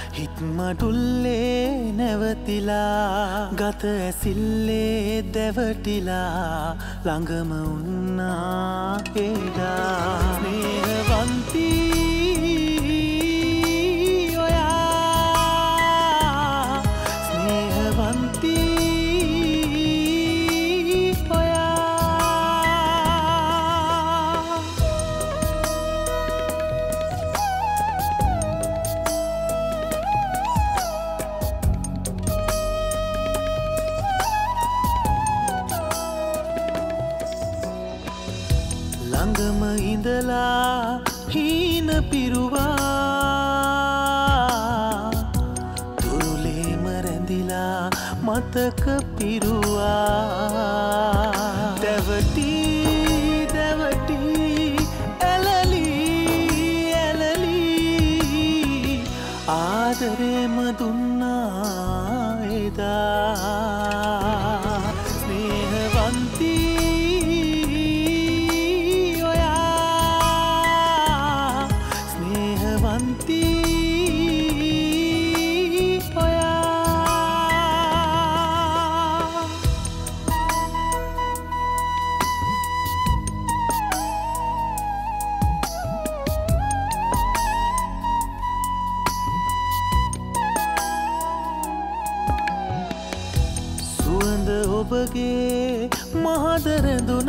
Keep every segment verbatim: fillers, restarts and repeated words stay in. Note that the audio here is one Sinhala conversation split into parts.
හිත්මඩුල්ලේ නැවතිලා ගත ඇසිල්ලේ දැවටිලා ළඟම උන්නා එදා ස්නේහවන්තී ඔයා ස්නේහවන්තී ළඟම ඉඳලා හීන පිරුවා තුරුලේම රැඳිලා මතක පිරුවා දැවටි දැවටි ඇලලි ඇලලි ආදරේම දුන්නා එදා ස්නේහවන්තී ඔබගේ මහදර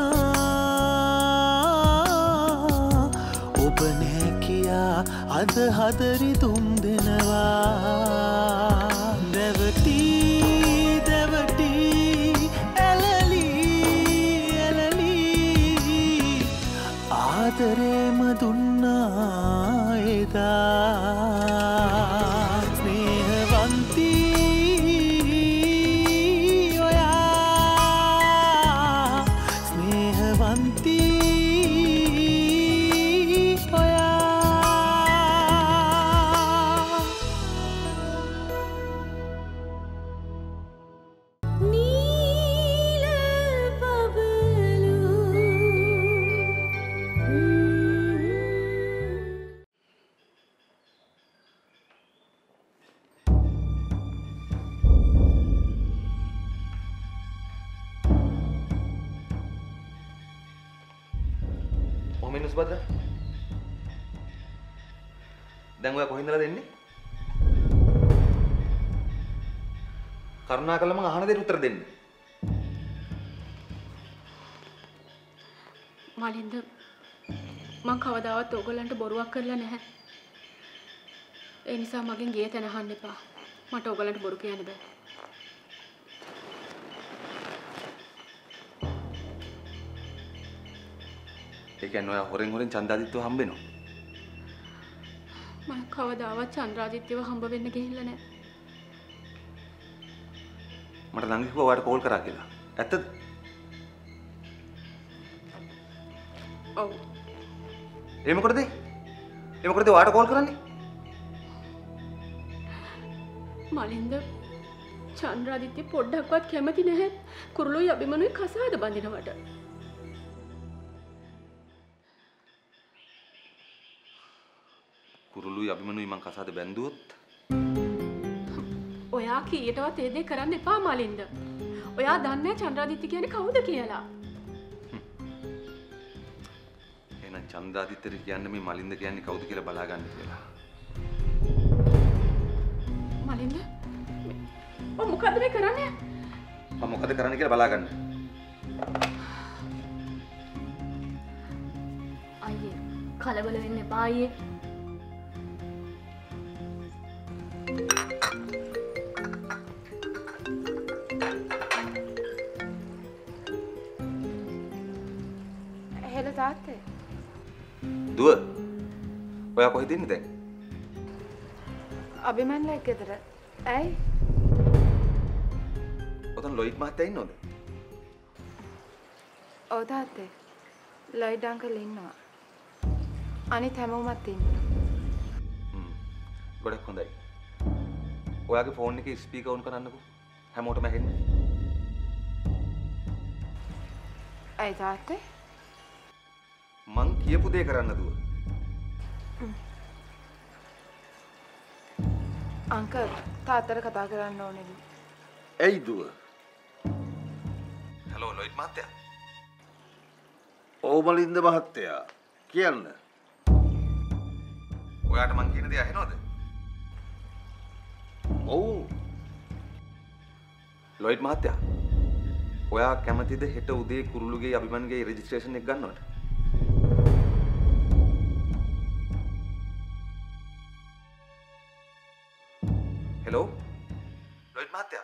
දුනා ඔබ නෑ කියා අද හදරි තුම් දෙනවා දැවටි දැවටි ඇලලි ඇලලි ආදරේම දුන්නා එදා ස්නේහවන්තී මිනිස් බද්ද දැන් ඔයා කොහෙන්දලා දෙන්නේ කරුණාකරලා මං අහන දෙයට උත්තර දෙන්න මලින්ද මං කවදාවත් ඕගොල්ලන්ට බොරුවක් කරලා නැහැ ඒ නිසා මගෙන් ගිය තැන අහන්න එපා මට ඕගොල්ලන්ට බොරු කියන්න බෑ ඒ කියන්නේ ඔයා හොරෙන් හොරෙන් චන්ද්‍රාදිත්‍යව හම්බ වෙනවා. මම කවදාවත් චන්ද්‍රාදිත්‍යව හම්බ වෙන්න ගිහිල්ලා නැහැ. මට ළඟ කිව්වා ඔයාට කෝල් කරා කියලා. ඇත්තද? ඔව්. ඒ මොකටද? ඒ මොකටද ඔයාට කෝල් කරන්නේ? මලින්ද චන්ද්‍රාදිත්‍ය පොඩ්ඩක්වත් කැමති නැහැ. කුරුළුයි අබිමනුයි කසාද බඳිනවට. කුරුළුයි අබිමනුයි මං කසාද බැන්දුවොත් ඔයා කීයටවත් ඒ දේ කරන්න එපා මලින්ද. ඔයා දන්නේ චන්ද්‍රාදිත්‍ය කියන්නේ කවුද කියලා. එහෙනම් චන්ද්‍රාදිත්‍ය කියන්නේ මේ මලින්ද කියන්නේ කවුද කියලා බලා ගන්න කියලා. මලින්ද ඔය මොකද්ද මේ කරන්නේ? මම මොකද කරන්න කියලා බලා ගන්න. අයියේ කලබල වෙන්න එපා අයියේ. හෙළ තාත්තේ. දුව. ඔයා කොහෙද ඉන්නේ දැන්? අබිමන්ලා එක්ක ගෙදර. ඇයි? ඔතන ලොයිඩ් මහත්තයා ඉන්නවද? ඔව් තාත්තේ. ලොයිඩ් අංකල් ඉන්නවා. අනිත් හැමෝමත් ඉන්නවා. හ්ම්. ගොඩක් හොඳයි. ඔයාගේ ෆෝන් එකේ ස්පීකර් ඔන් කරන්නකෝ. හැමෝටම ඇහෙන්න. ඇයි තාත්තේ? මං කියපු දේ කරන්න දුව. අංකල් තාත්තට කතා කරන්න ඕනේ. ඇයි දුව? හලෝ ලොයිඩ් මහත්තයා. ඔව් මලින්ද මහත්තයා කියන්න. ඔයාට මං කියන දේ ඇහෙනවද? ඔව්. ලොයිඩ් මහත්තයා. ඔයා කැමතිද හෙට උදේ කුරුළුගේ අභිමන්ගේ රෙජිස්ට්‍රේෂන් එක ගන්නවට? හෙලෝ ලොයිඩ් මහත්තයා.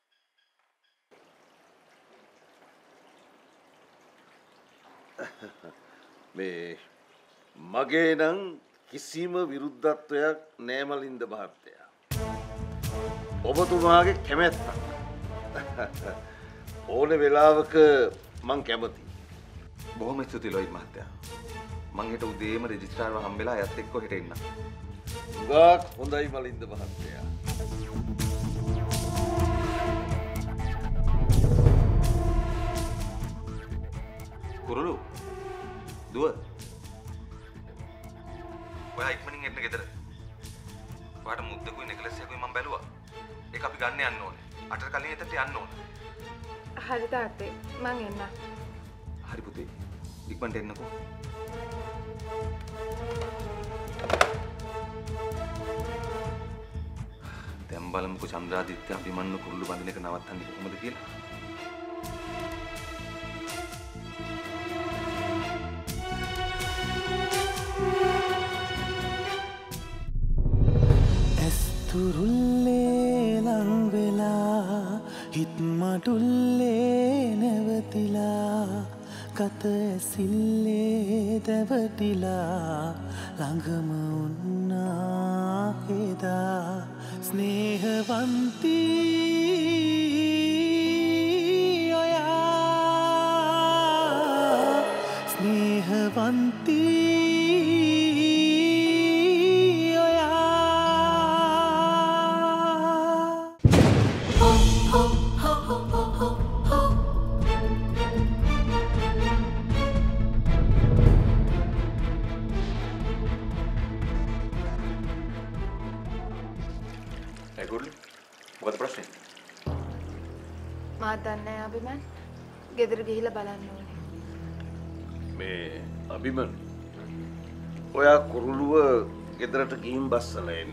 මේ මගේ නම් කිසිම විරුද්ධත්වයක් නෑ මලින්ද මහත්තයා. ඔබතුමාගේ කැමැත්තක්. ඕන වෙලාවක මං කැමති. බොහොම ස්තුතියි ලොයිඩ් මහත්තයා. මං හෙට උදේම රෙජිස්ට්‍රාර්ව හම්බෙලා එයත් එක්ක හෙට එන්න. උගාක් හොඳයි මලින්ද මහත්තයා. කුරුළු දුව ඔයා ඉක්මනින් එන්න ගෙදර. ඔයාට මුද්දකුයි නෙකලස් එකකුයි මම බැලුවා. ඒක අපි ගන්න යන්න ඕනේ. අටට කලින් එතනට යන්න ඕනේ. හරි තාත්තේ මං එන්න. හරි පුතේ. ඉක්මනට එන්නකෝ. දැන් බලමුකෝ චන්ද්‍රාදිත්‍ය අභිමන්යු කුරුළු බඳින එක නවත්තන්නේ කොහොමද කියලා. තුරුල්ලේ ලංවෙලා හිත්මටුල්ලේ නැවතිලා කත ඇසිල්ලේ දැවටිලා ළඟම උන්නා එදා ස්නේහවන්තී ඔයා ස්නේහවන්තී මොකද ප්‍රශ්නේ? මා දන්නේ අභිමන් ගෙදර ගිහිල්ලා බලන්න ඕනේ. මේ අභිමන් ඔයා කුරුළුව ගෙදරට ගිහින් බස්සලා එන්න.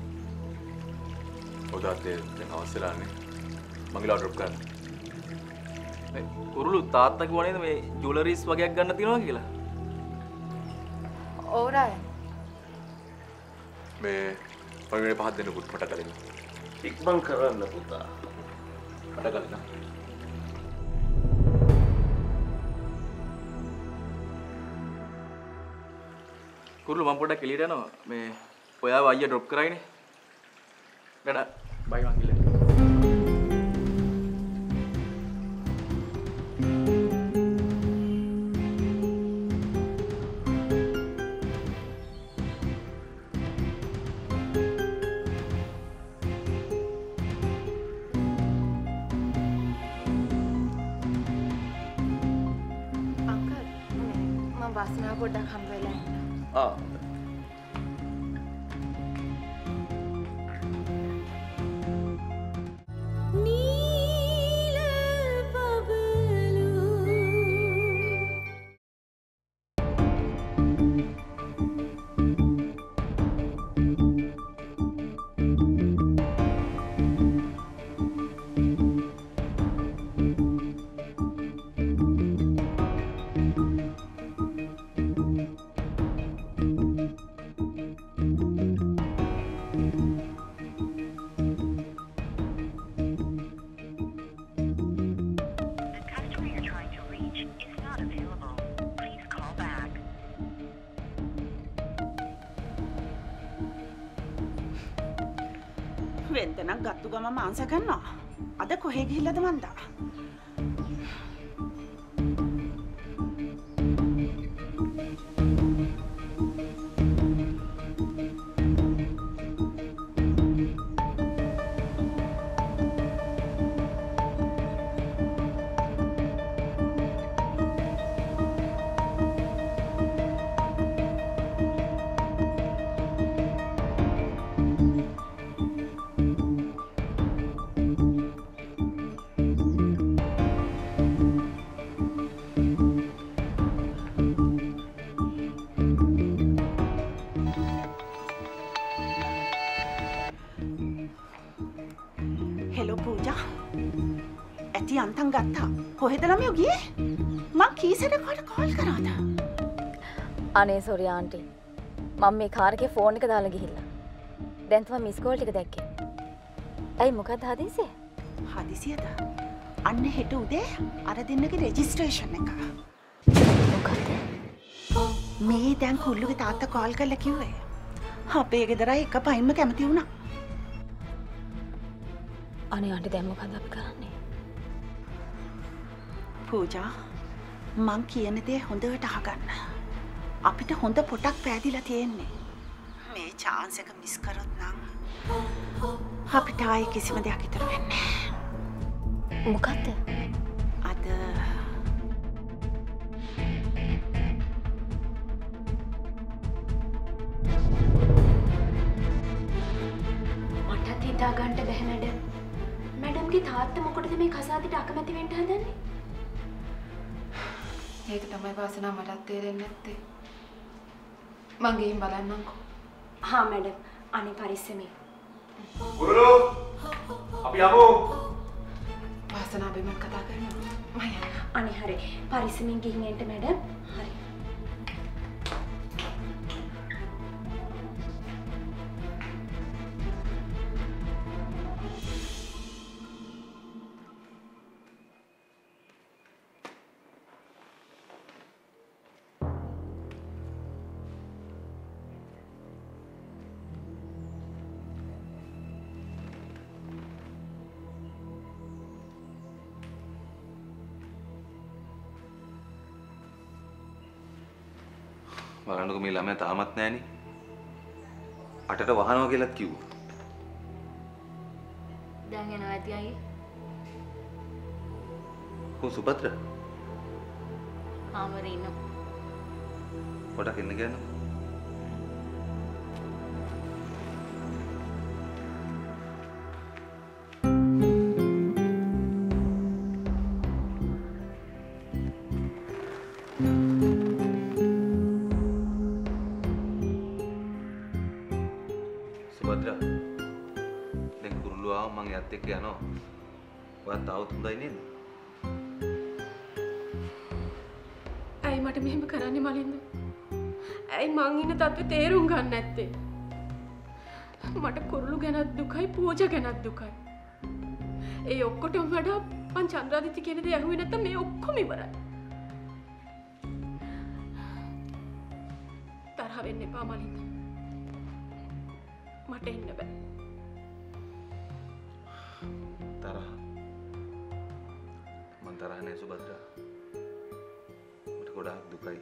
ඔය තාත්තේ දැන් අවශ්‍යලානේ. මංගලා ඩ්‍රොප් කරන්න. මේ කුරුළු තාත්තා කිව්වා නේද මේ ජුවලරිස් වගේක් ගන්න තියනවා කියලා? ඔව් රායන්. මේ පරිවෙන පහක් දෙන්න පුත් මට කලින්. ඉක්මන් කරන්න පුතා. මට කලින්. කුරුළු මම පොඩ්ඩක් එළියට යනවා. මේ ඔයාව අයියා ඩ්‍රොප් කරයිනේ. ඩඩා බයි මං ගිහලා. වාසනාව පොඩ්ඩක් හම්බ වෙලා ඉන්න. ආ. නීල බබලු වෙන්දනක් ගත්තු ගම මාංශ කරනවා. අද කොහෙ ගිහිල්ලාද මන්දා? ගත්තා. කොහෙද ළමයෝ ගියේ? මං කීසරකට කෝල් කරාද? අනේ සෝරි ආන්ටි. මම මේ කාර් එකේ ෆෝන් එක දාලා ගිහිල්ලා. දැන් තමයි මිස් කෝල් ටික දැක්කේ. ඇයි මොකක්ද හදිසිය? හදිසියද? අන්න හෙට උදේ අර දෙන්නගේ රෙජිස්ට්‍රේෂන් එක. මොකක්ද? මේ දැන් කුල්ලුගේ තාත්තා කෝල් කරලා කිව්වේ. අපේ ගෙදරයි එක පයින්ම කැමති වුණා. අනේ ආන්ටි දැන් මොකද අපි කරන්නේ? පූජා මං කියන දේ හොඳට අහගන්න. අපිට හොඳ පොටක් පෑදිලා තියෙන්නේ. මේ chance එක මිස් කරොත් නම් අපිට ආයේ කිසිම දෙයක් ඉතුරු වෙන්නේ නැහැ. මොකද්ද? අද මටත් හිතා ගන්න බැහැ මැඩම්. මැඩම්ගේ තාත්තා මොකටද මේ කසාදෙට අකමැති වෙන්න හදන්නේ? ඒක තමයි වාසනාව මටත් තේරෙන්නේ නැත්තේ. මං ගිහින් බලන්නම්කෝ. හා මැඩම් අනේ පරිස්සමෙන්. ගුරුලෝ අපි යමු. වාසනාව බෙමන් කතා කරනවා. මම අනේ හරි පරිස්සමෙන් ගිහින් එන්න මැඩම්. හරි. බලන්නකො මේ ළමයා තාමත් නැහනේ. අටට වහනවා කියලාත් කිව්වා. දැන් එනවා ඇති අයියේ. කො සුපත්‍ර? ආමරේ ඉන්නවා. පොඩක් එන්න ගියන්න. එක්ක යනවා. ඔයත් આવුත් හොඳයි නේද? ඇයි මට මෙහෙම කරන්නේ මලින්ද? ඇයි මං ඉන්න තත්ත්වේ තේරුම් ගන්න නැත්තේ? මට කුරුළු ගැනත් දුකයි පූජා ගැනත් දුකයි. ඒ ඔක්කොටම වඩා මං චන්ද්‍රාදිත්‍ය කියන දේ අහුවේ නැත්තම් මේ ඔක්කොම ඉවරයි. තරහ වෙන්න එපා මලින්ද. මට ඉන්න බෑ. තරහ මං තරහ නෑ සුභද්‍රා. මට ගොඩාක් දුකයි.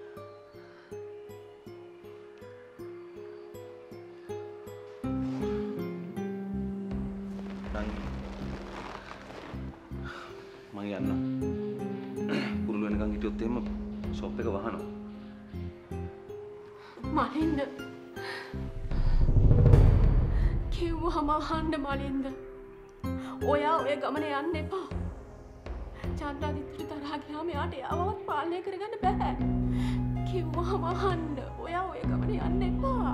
මං යන්නම්. කුරුළු වෙනකන් හිටියොත් එහෙම ෂොප් එක වහනවා. මලින්ද කිව්වම අහන්න මලින්ද. ඔයා ඔය ගමන යන්න එපා. චන්ද්‍රාදිත්‍යට තරහ ගියාම යාට යවවත් පාලනය කරගන්න බෑ. කිව්වම අහන්න. ඔයා ඔය ගමන යන්න එපා.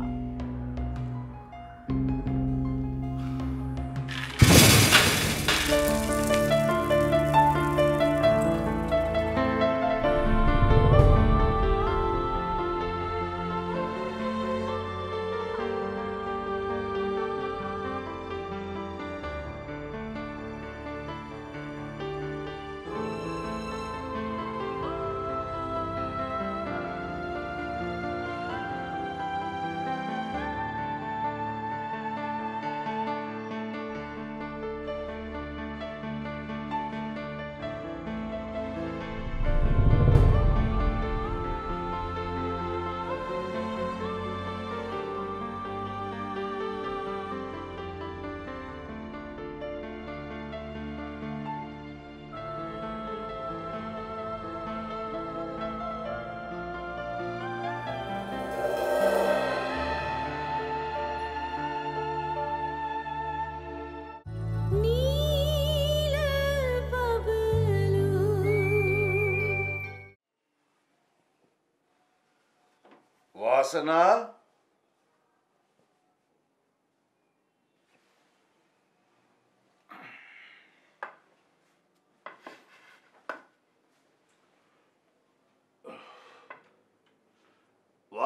වාසනා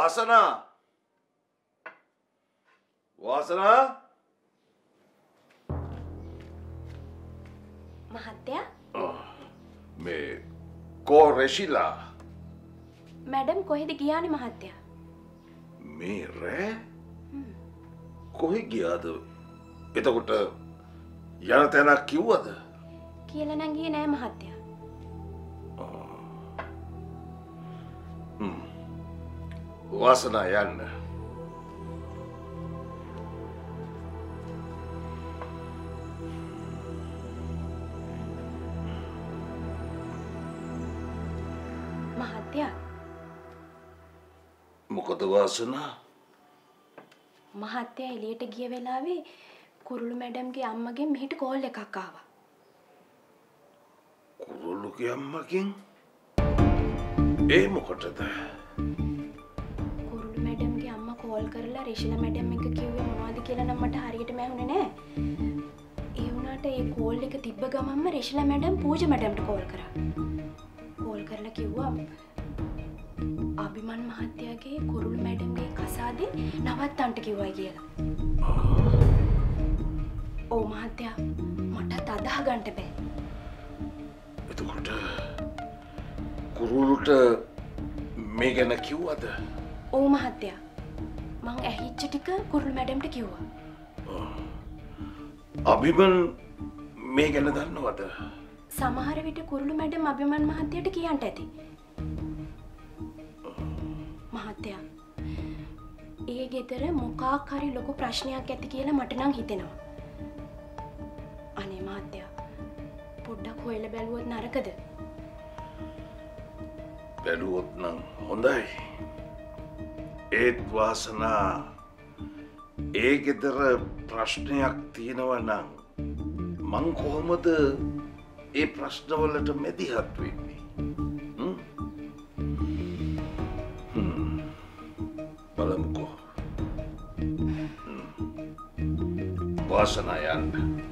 වාසනා වාසනා මහත්තයා මේ කෝ රෙෂිලා මැඩම් කොහෙද ගියානේ මහත්තයා? මේ රෑ කොහෙ ගියාද? එතකොට යන තැනක් කිව්වද? කියලා නම් ගියේ නෑ මහත්තයා. හ්ම්. වාසනා යන්න. මහත්තයා මොකද වාසනා? මහත්තයා එළියට ගිය වෙලාවේ කුරුළු මැඩම්ගේ අම්මගෙන් මෙහෙට කෝල් එකක් ආවා. කුරුළුගේ අම්මගෙන්? ඒ මොකටද? කුරුළු මැඩම්ගේ අම්මා කෝල් කරලා රෙෂිලා මැඩම් එක කිව්වේ මොනවද කියලා නම් මට හරියටම ඇහුනේ නෑ. ඒ වුණාට ඒ කෝල් එක තිබ්බ ගමන්ම රෙෂිලා මැඩම් පූජා මැඩම්ට කෝල් කරා. කෝල් කරලා කිව්වා අභිමන් මහත්තයාගේ කුරුළු මැඩම්ගේ කසාදේ නවත්තන්න කිව්වයි කියලා. ඔව් මහත්තයා මටත් අදාහ ගන්න බෑ. එතකොට කුරුළුට මේ ගැන කිව්වද? ඔව් මහත්තයා මං ඇහිච්ච ටික කුරුළු මැඩම්ට කිව්වා. අභිමන් මේ ගැන දන්නවද? සමහර විට කුරුළු මැඩම් අභිමන් මහත්තයාට කියන්න ඇති. මහත්තයා ඒ ගෙදර මොකක් හරි ලොකු ප්‍රශ්නයක් ඇති කියලා මට නම් හිතෙනවා. අනේ මහත්තයා පොඩ්ඩක් හොයලා බැලුවොත් නරකද? බැලුවොත් නම් හොඳයි. ඒත් වාසනා ඒ ගෙදර ප්‍රශ්නයක් තියෙනවා නම් මං කොහොමද ඒ ප්‍රශ්නවලට මැදිහත් වෙන්නේ? බලමුකෝ. වාසනා යන්න.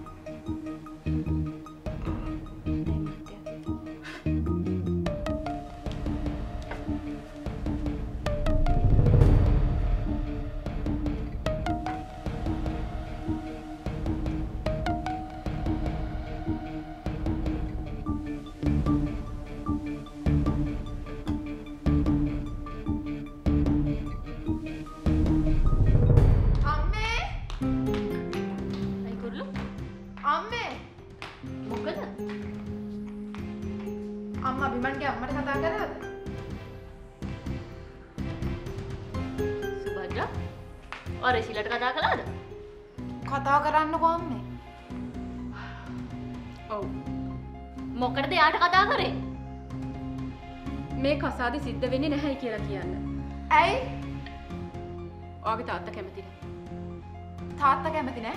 කසාදේ සිද්ධ වෙන්නේ නැහැ කියලා කියන්න. ඇයි? ඔයාගේ තාත්තා කැමති නැහැ. තාත්තා කැමති නැහැ?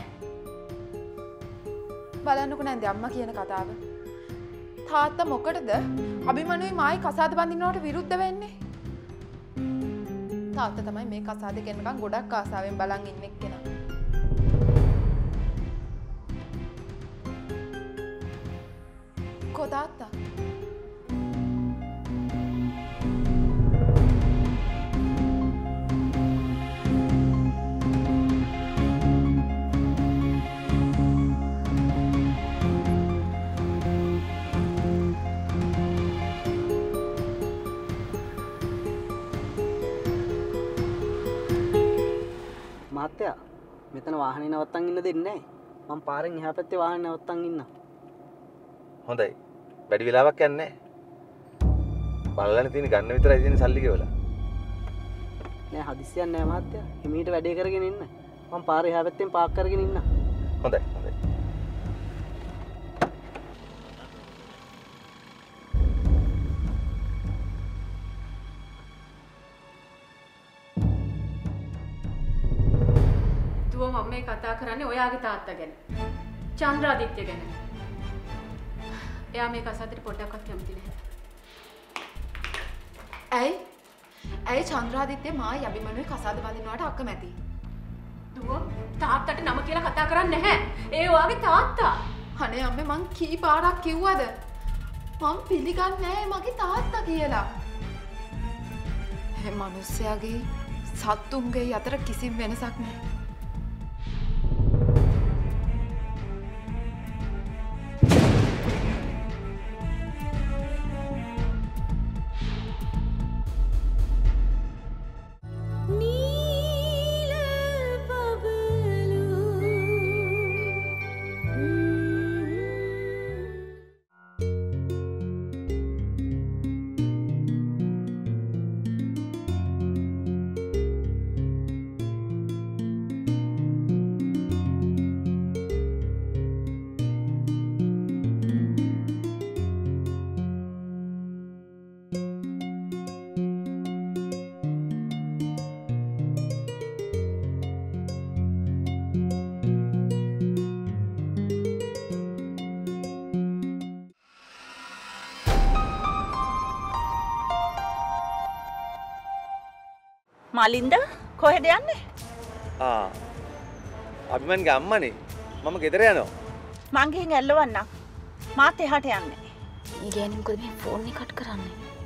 බලන්නකෝ නැන්ද අම්මා කියන කතාව. තාත්තා මොකටද අභිමනුයි මායි කසාද බඳිනවට විරුද්ධ වෙන්නේ? තාත්තා තමයි මේ කසාදේ ගෙන්නකම් ගොඩක් ආසාවෙන් බලන් ඉන්නේ කෙනා. කො තාත්තා? මහත්තයා මෙතන වාහනේ නවත්තන් ඉන්න දෙන්නේ නැහැ. මම පාරෙන් එහා පැත්තේ වාහනේ නවත්තන් ඉන්නම්. හොඳයි. වැඩි වෙලාවක් යන්නේ නැහැ. බලන්න තියෙන ගන්න විතරයි තියෙන සල්ලි ගෙවලා. නෑ හදිස්සියක් නෑ මහත්තයා. හිමීට වැඩේ කරගෙන ඉන්න. මම පාරේ එහා පැත්තෙන් පාක් කරගෙන ඉන්නම්. හොඳයි හොඳයි. මම මේ කතා කරන්නේ ඔයාගේ තාත්තා ගැන. චන්ද්‍රාදිත්‍ය ගැන. එයා මේ කසාදෙට පොඩ්ඩක්වත් කැමති නැහැ. ඇයි? ඇයි චන්ද්‍රාදිත්‍ය මායි අභිමනුයි කසාද බඳිනවට අකමැති? දුව තාත්තට නම කියලා කතා කරන්නේ නැහැ. ඒ ඔයාගේ තාත්තා. අනේ අම්මේ මං කී පාරක් කිව්වද? මං පිළිගන්නේ නැහැ මගේ තාත්තා කියලා. මේ මිනිස්යාගේ සත්තුන්ගේ අතර කිසිම වෙනසක් නෑ. මලින්ද කොහෙද යන්නේ? ආ අභිමන්ගේ අම්මනේ. මම ගෙදර යනවා. මං ගිහින් ඇල්ලවන්නම්. මාත් එහාට යන්නේ. මේ ගෑණි මොකද මේ ෆෝන් එක කට් කරන්නේ?